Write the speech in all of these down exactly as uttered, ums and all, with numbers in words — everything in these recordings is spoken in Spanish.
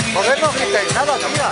Joder, no quitéis nada, tía.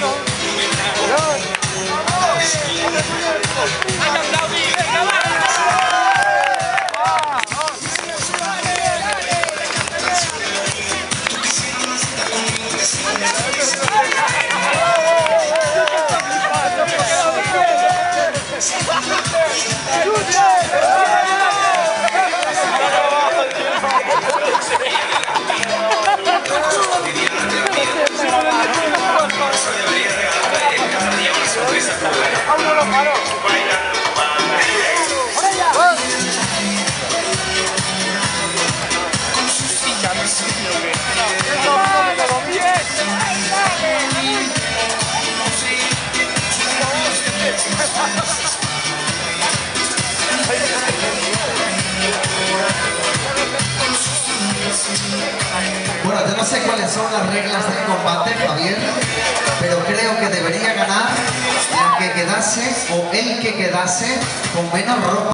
Bueno, yo no sé cuáles son las reglas del combate, Javier, pero creo que debería ganar el que quedase o el que quedase con menos ropa.